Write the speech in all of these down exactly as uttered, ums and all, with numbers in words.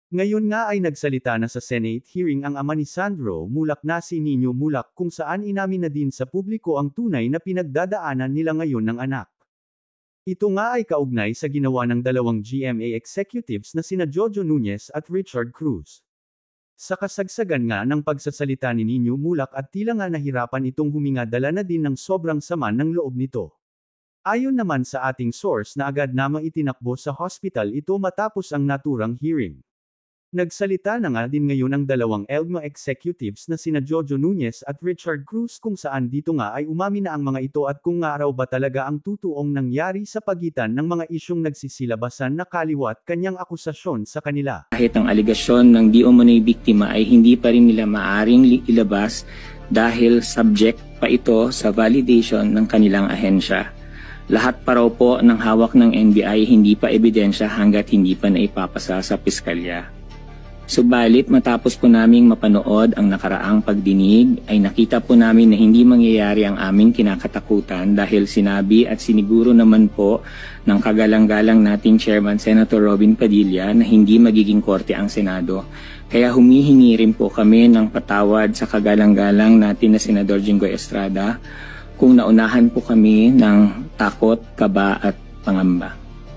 Ngayon nga ay nagsalita na sa Senate hearing ang ama ni Sandro Mulak na si Nino Mulak kung saan inamin na din sa publiko ang tunay na pinagdadaanan nila ngayon ng anak. Ito nga ay kaugnay sa ginawa ng dalawang G M A executives na sina Jojo Nunez at Richard Cruz. Sa kasagsagan nga ng pagsasalita ni Nino Mulak at tila nga nahirapan itong huminga dala na din ng sobrang sama ng loob nito. Ayon naman sa ating source na agad namang itinakbo sa hospital ito matapos ang naturang hearing. Nagsalita na nga din ngayon ang dalawang L M A executives na sina Jojo Nunez at Richard Cruz kung saan dito nga ay umamin na ang mga ito at kung nga raw ba talaga ang tutuong nangyari sa pagitan ng mga isyong nagsisilabasan na kaliwat kanyang akusasyon sa kanila. Kahit ang aligasyon ng di umano'y biktima ay hindi pa rin nila maaring ilabas dahil subject pa ito sa validation ng kanilang ahensya. Lahat pa raw po ng hawak ng N B I hindi pa ebidensya hanggat hindi pa naipapasa sa piskalya. Subalit matapos po naming mapanood ang nakaraang pagdinig ay nakita po namin na hindi mangyayari ang aming kinakatakutan dahil sinabi at siniguro naman po ng kagalang-galang nating Chairman Senator Robin Padilla na hindi magiging korte ang Senado. Kaya humihingi rin po kami ng patawad sa kagalang-galang natin na Senador Jinggoy Estrada kung naunahan po kami ng takot, kaba at pangamba.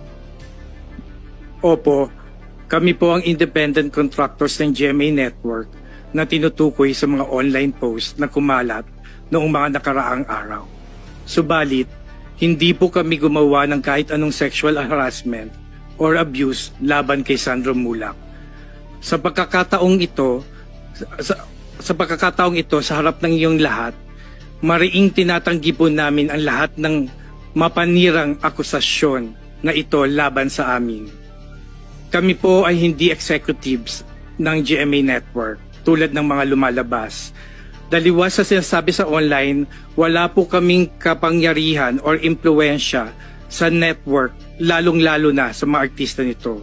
Opo. Kami po ang independent contractors ng G M A Network na tinutukoy sa mga online posts na kumalat noong mga nakaraang araw. Subalit, hindi po kami gumawa ng kahit anong sexual harassment or abuse laban kay Sandro Mulak. Sa pagkakataong ito, sa, sa pagkakataong ito sa harap ng iyong lahat, mariing tinatanggi po namin ang lahat ng mapanirang akusasyon na ito laban sa amin. Kami po ay hindi executives ng G M A Network tulad ng mga lumalabas. Daliwas sa sinasabi sa online, wala po kaming kapangyarihan or impluensya sa network, lalong-lalo na sa mga artista nito.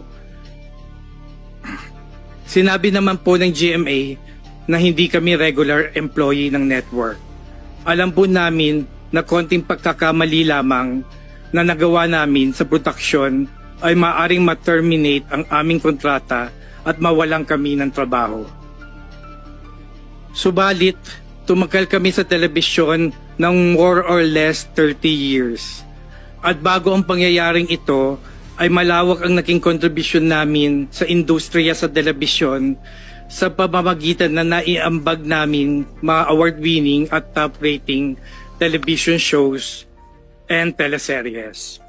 Sinabi naman po ng G M A na hindi kami regular employee ng network. Alam po namin na konting pagkakamali lamang na nagawa namin sa produksyon ay maaring ma-terminate ang aming kontrata at mawalan kami ng trabaho. Subalit, tumagal kami sa telebisyon ng more or less thirty years. At bago ang pangyayaring ito, ay malawak ang naging kontribusyon namin sa industriya sa telebisyon sa pamamagitan na naiambag namin mga award-winning at top-rating television shows and teleseries.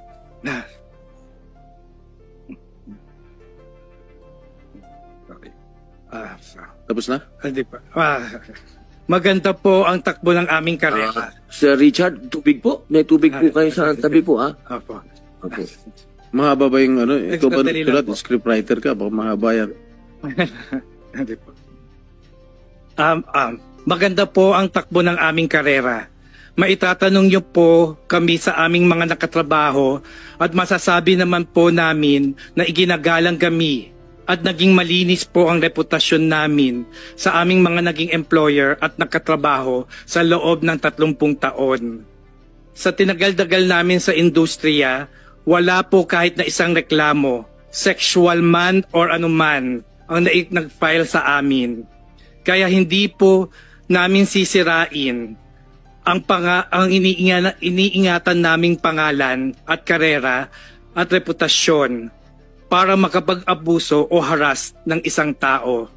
Ah, tapos na? Hindi pa. Ah, maganda po ang takbo ng aming karera. Uh, Sir Richard, tubig po? May tubig po kayo sa tabi po, ha? Opo. Opo. Mahaba ba yung ano? Ikaw ba sulat? Scriptwriter ka? Baka mahaba yan. Hindi po. Um, um, maganda po ang takbo ng aming karera. Maitatanong niyo po kami sa aming mga nakatrabaho at masasabi naman po namin na iginagalang kami at naging malinis po ang reputasyon namin sa aming mga naging employer at nakatrabaho sa loob ng tatlumpung taon. Sa tinagal-dagal namin sa industriya, wala po kahit na isang reklamo, sexual man or anuman, ang nag-file sa amin. Kaya hindi po namin sisirain ang, panga, ang iniingatan, iniingatan naming pangalan at karera at reputasyon para makapag-abuso o harass ng isang tao.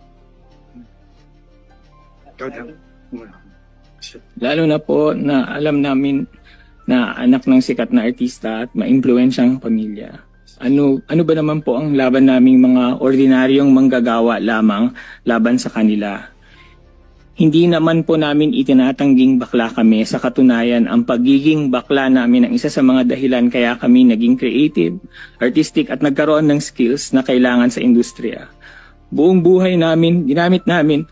Lalo na po na alam namin na anak ng sikat na artista at maimpluwensyang pamilya. Ano, ano ba naman po ang laban naming mga ordinaryong manggagawa lamang laban sa kanila? Hindi naman po namin itinatangging bakla kami, sa katunayan ang pagiging bakla namin ang isa sa mga dahilan kaya kami naging creative, artistic at nagkaroon ng skills na kailangan sa industriya. Buong buhay namin, ginamit namin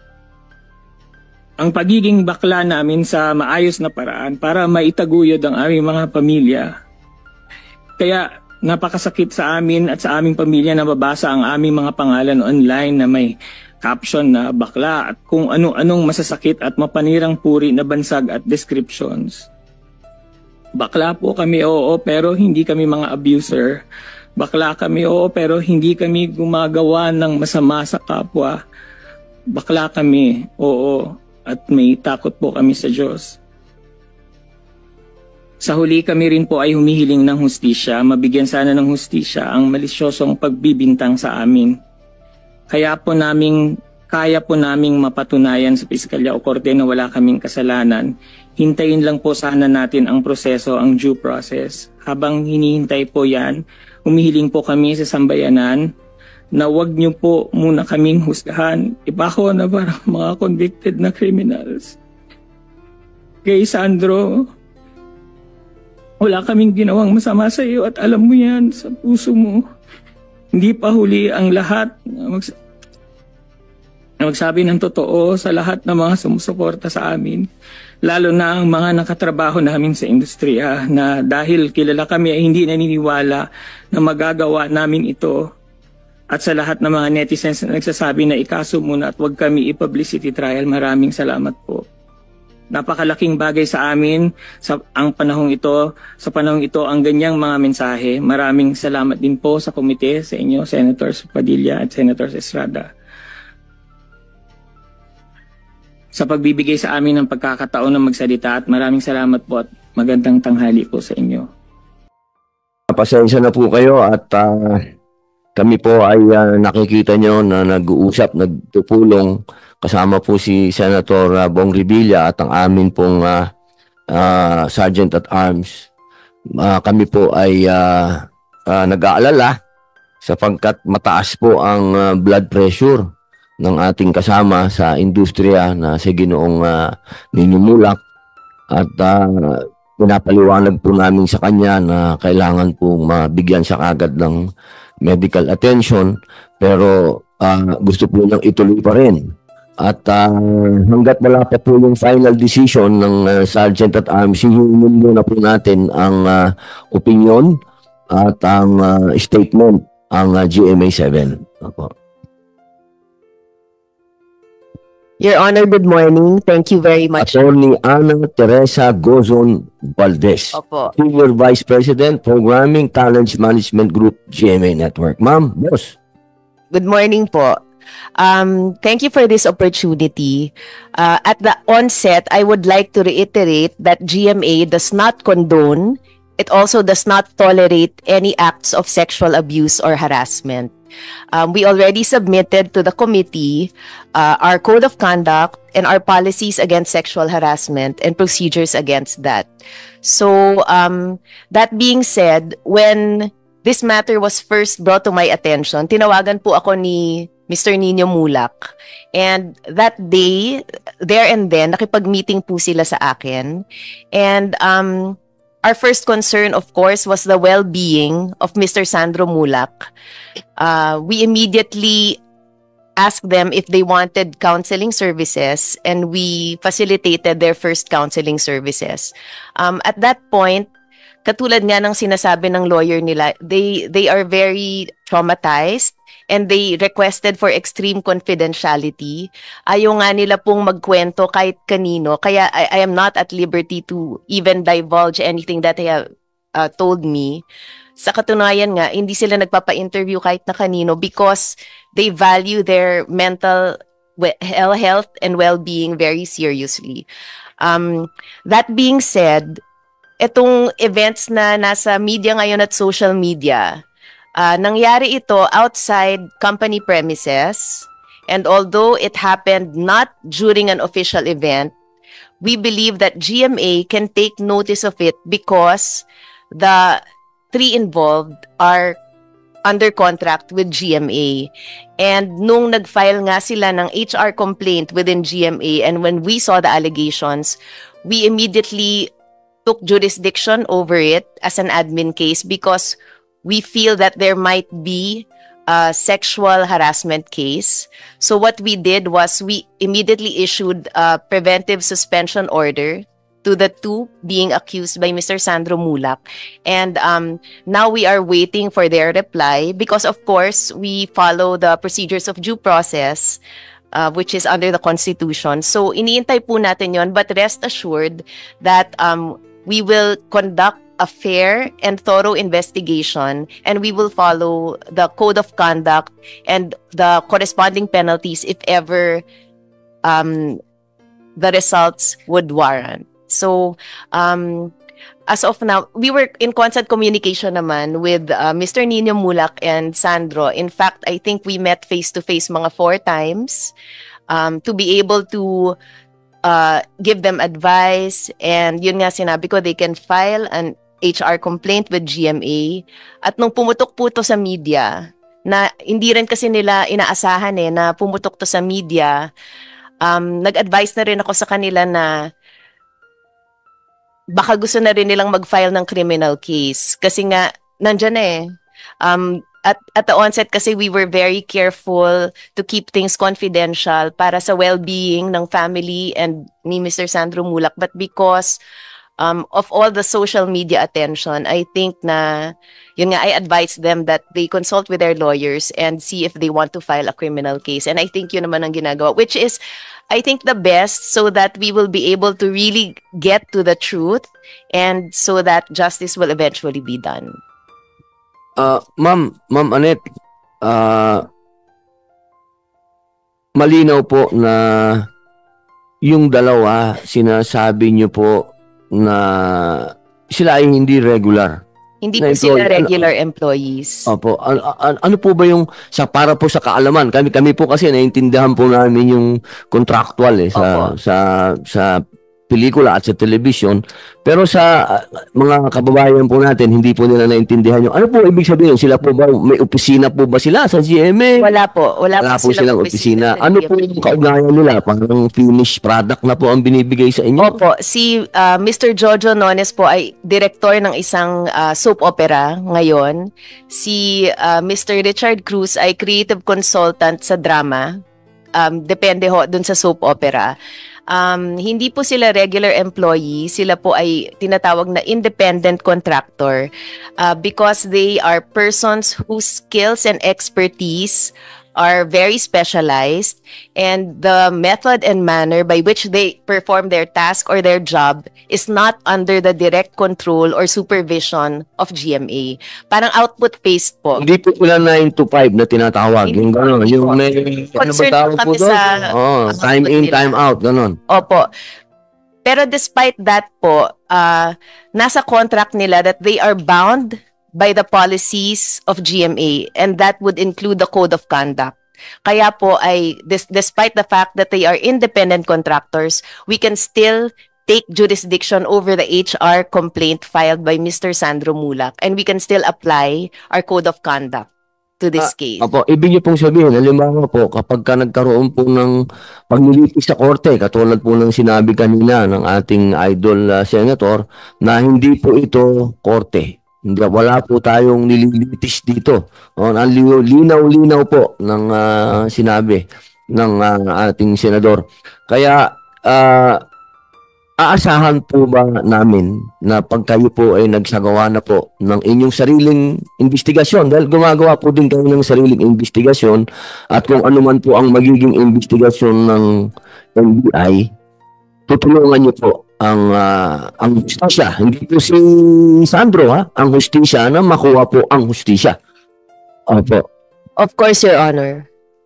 ang pagiging bakla namin sa maayos na paraan para maitaguyod ang aming mga pamilya. Kaya napakasakit sa amin at sa aming pamilya na mabasa ang aming mga pangalan online na may caption na bakla at kung ano-anong masasakit at mapanirang puri na bansag at descriptions. Bakla po kami, oo, pero hindi kami mga abuser. Bakla kami, oo, pero hindi kami gumagawa ng masama sa kapwa. Bakla kami, oo, at may takot po kami sa Diyos. Sa huli kami rin po ay humihiling ng hustisya, mabigyan sana ng hustisya ang malisyosong pagbibintang sa amin. Kaya po naming, kaya po naming mapatunayan sa piskalya o korte na wala kaming kasalanan. Hintayin lang po sana natin ang proseso, ang due process. Habang hinihintay po yan, humihiling po kami sa sambayanan na wag niyo po muna kaming husgahan. Iba ko na parang mga convicted na criminals. Kay Sandro, wala kaming ginawang masama sa iyo at alam mo yan sa puso mo. Hindi pa huli ang lahat na mags- magsabi ng totoo sa lahat ng mga sumusuporta sa amin. Lalo na ang mga nakatrabaho namin sa industriya na dahil kilala kami ay hindi naniniwala na magagawa namin ito. At sa lahat ng mga netizens na nagsasabi na ikaso muna at huwag kami i-publicity trial, maraming salamat po. Napakalaking bagay sa amin sa ang panahong ito, sa panahong ito ang ganyang mga mensahe. Maraming salamat din po sa komite, sa inyo, Senators Padilla at Senators Estrada, sa pagbibigay sa amin ng pagkakataon na magsalita, at maraming salamat po at magandang tanghali po sa inyo. Pasensya na po kayo at uh, kami po ay uh, nakikita nyo na nag-uusap, nagtupulong kasama po si Senator uh, Bong Revilla at ang amin pong uh, uh, Sergeant at Arms. Uh, kami po ay uh, uh, nag-aalala sapagkat mataas po ang uh, blood pressure ng ating kasama sa industriya na si Ginoong uh, Nino Mulak, at uh, pinapaliwanag po namin sa kanya na kailangan po mabigyan siya kagad ng medical attention, pero uh, gusto po niyang ituloy pa rin. At uh, hanggat wala pa po yung final decision ng uh, Sergeant at Arms, hihingin muna po natin ang uh, opinion at ang uh, statement ang uh, G M A seven. Opo. Your Honor, good morning. Thank you very much. Attorney Ana Teresa Gozon Valdez, Opo. Senior Vice President, Programming Talents Management Group, G M A Network. Ma'am, boss. Good morning po. Um, thank you for this opportunity. Uh, at the onset, I would like to reiterate that G M A does not condone, it also does not tolerate any acts of sexual abuse or harassment. Um, we already submitted to the committee uh, our code of conduct and our policies against sexual harassment and procedures against that. So, um, that being said, when this matter was first brought to my attention, tinawagan po ako ni Mister Nino Mulak. And that day, there and then, nakipag-meeting po sila sa akin. And um, our first concern, of course, was the well-being of Mister Sandro Mulak. Uh, we immediately asked them if they wanted counseling services, and we facilitated their first counseling services. Um, at that point, katulad nga ng sinasabi ng lawyer nila, they, they are very traumatized and they requested for extreme confidentiality. Ayaw nga nila pong magkwento kahit kanino, kaya I, I am not at liberty to even divulge anything that they have uh, told me. Sa katunayan nga, hindi sila nagpapa-interview kahit na kanino because they value their mental health and well-being very seriously. Um, that being said, itong events na nasa media ngayon at social media, uh, nangyari ito outside company premises, and although it happened not during an official event, we believe that G M A can take notice of it because the three involved are under contract with G M A. And nung nag-file nga sila ng H R complaint within G M A, and when we saw the allegations, we immediately took jurisdiction over it as an admin case because we feel that there might be a sexual harassment case. So what we did was we immediately issued a preventive suspension order to the two being accused by Mister Sandro Mulak. And um, now we are waiting for their reply because, of course, we follow the procedures of due process, uh, which is under the Constitution. So, iniintay po natin yon, but rest assured that um, we will conduct a fair and thorough investigation, and we will follow the code of conduct and the corresponding penalties if ever um, the results would warrant. So, um, as of now, we were in constant communication naman with uh, Mister Nino Mulak and Sandro. In fact, I think we met face-to-face mga four times um, to be able to uh, give them advice. And yun nga sinabi ko, they can file an H R complaint with G M A. At nung pumutok po to sa media, na hindi rin kasi nila inaasahan eh, na pumutok to sa media, um, nag-advise na rin ako sa kanila na baka gusto na rin nilang mag-file ng criminal case. Kasi nga, nandyan eh. Um, at, at the onset kasi we were very careful to keep things confidential para sa well-being ng family and ni Mister Sandro Mulak. But because um, of all the social media attention, I think na, yun nga, I advise them that they consult with their lawyers and see if they want to file a criminal case. And I think yun naman ang ginagawa, which is, I think the best so that we will be able to really get to the truth and so that justice will eventually be done. Uh, ma'am, Ma'am Annette, uh, malinaw po na yung dalawa, sinasabi niyo po na sila ay hindi regular. Hindi Na po sila employee. regular employees. Opo. An- an- ano po ba yung sa para po sa kaalaman? Kami kami po kasi naiintindihan po namin yung contractual eh sa Opo. sa sa pelikula at sa television. Pero sa uh, mga kababayan po natin, hindi po nila naintindihan yung ano po ibig sabihin? Sila po ba may opisina po ba sila sa G M A? Wala po. Wala, Wala po silang opisina. sa Ano G M A. po yung kaugnayan nila? Parang finished product na po ang binibigay sa inyo? Opo, si uh, Mister Jojo Nones po ay director ng isang uh, soap opera ngayon. Si uh, Mister Richard Cruz ay creative consultant sa drama. Um, depende ho dun sa soap opera. Um, hindi po sila regular employee, sila po ay tinatawag na independent contractor uh, because they are persons whose skills and expertise are very specialized, and the method and manner by which they perform their task or their job is not under the direct control or supervision of G M A. Parang output-based po. Hindi po pala nine to five na tinatawag. Hindi Yung po, gano'n. hindi Yung po. may, ano ba Concerned tawag po po kami doon? sa Oh, time output in, nila. time out. Gano'n. Opo. Pero despite that po, uh, nasa contract nila that they are bound by the policies of G M A, and that would include the code of conduct. Kaya po ay, dis- despite the fact that they are independent contractors, we can still take jurisdiction over the H R complaint filed by Mister Sandro Mulak, and we can still apply our code of conduct to this case. Apo, ibig niyo pong sabihin, halimbawa po, kapag ka nagkaroon po ng paglilitis sa korte, katulad po ng sinabi kanina ng ating idol uh, senator, na hindi po ito korte. Hindi, wala po tayong nililitis dito. O, ang linaw- linaw-linaw po ng ah, sinabi ng ah, ating senador. Kaya, ah, aasahan po ba namin na pag kayo po ay nagsagawa na po ng inyong sariling investigasyon, dahil gumagawa po din kayo ng sariling investigasyon, at kung ano man po ang magiging investigasyon ng N B I, tutulungan niyo po ang ah, ang hustisya. Hindi po si Sandro ha, ang hustisya na makuha po ang hustisya. Opo. Of course, Your Honor.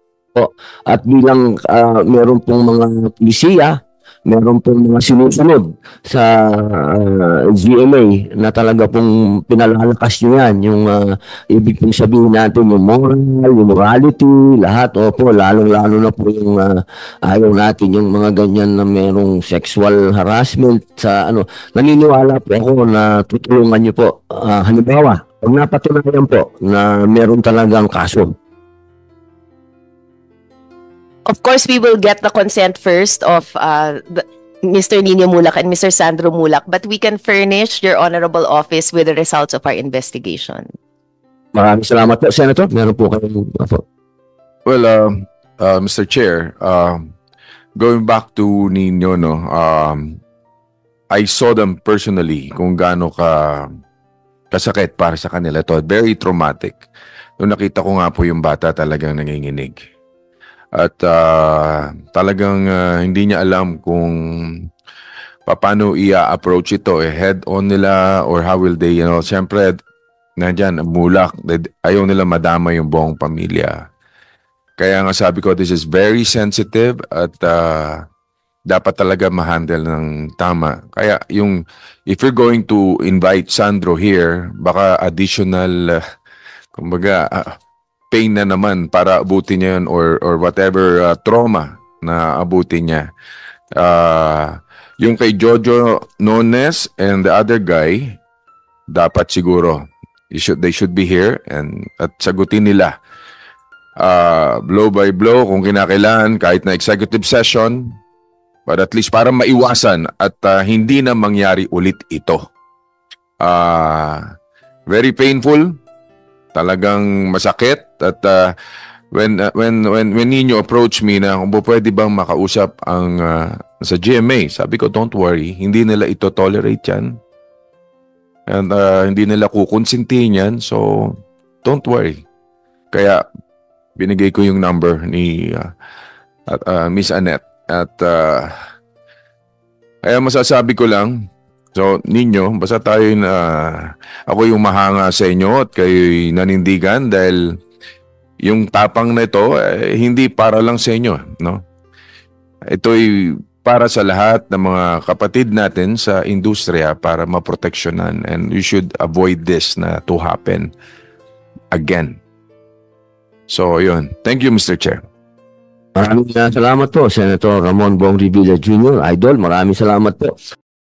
At bilang ah, meron pong mga pulisiya, meron pong mga sinusunod sa ah, G M A na talaga pong pinalalakas nyo yan. Yung ah, ibig pong sabihin natin, yung moral, yung morality, lahat. Opo, lalong-lalo na po yung ah, ayaw natin yung mga ganyan na merong sexual harassment sa ano. Naniniwala po ako na tutulungan nyo po. Ah, halimbawa, pag napatunayan po na meron talagang kaso, Of course, we will get the consent first of uh, the, Mister Nino Mulak and Mister Sandro Mulak, but we can furnish your honorable office with the results of our investigation. maraming salamat po, Senator. Meron po kayong opo. Well, um, uh, Mister Chair, um, going back to Nino, no, um, I saw them personally kung gaano ka kasakit para sa kanila. Ito, very traumatic. Nung nakita ko nga po yung bata, talagang nanginginig. At uh, talagang uh, hindi niya alam kung paano i-approach ito? Eh, head-on nila or how will they, you know, siyempre, nandyan, mulak, ayaw nila madama yung buong pamilya. Kaya nga sabi ko, this is very sensitive at uh, dapat talaga ma-handle ng tama. Kaya yung, if you're going to invite Sandro here, baka additional, uh, kumbaga, uh, pain na naman para abutin niya yun or, or whatever uh, trauma na abutin niya. Uh, yung kay Jojo Nones and the other guy, dapat siguro, you should, they should be here and at sagutin nila. Uh, blow by blow kung kinakailangan, kahit na executive session, but at least para maiwasan at uh, hindi na mangyari ulit ito. Uh, very painful. Talagang masakit at uh, when uh, when when when Nino approached me na kung pwede bang makausap ang uh, sa G M A, sabi ko don't worry, hindi nila ito tolerate yan and uh, hindi nila kukonsintihin yan, so don't worry. Kaya binigay ko yung number ni uh, at, uh, Miss Annette at uh, kaya masasabi ko lang, so, ninyo, basta tayo na ako yung mahanga sa inyo at kayo'y nanindigan dahil yung tapang na ito, eh, hindi para lang sa inyo, no? Ito'y para sa lahat ng mga kapatid natin sa industriya para maproteksyonan and you should avoid this na to happen again. So, yun. Thank you, Mister Chair. Maraming salamat po, Senator Ramon Bong Revilla Junior Idol, maraming salamat po.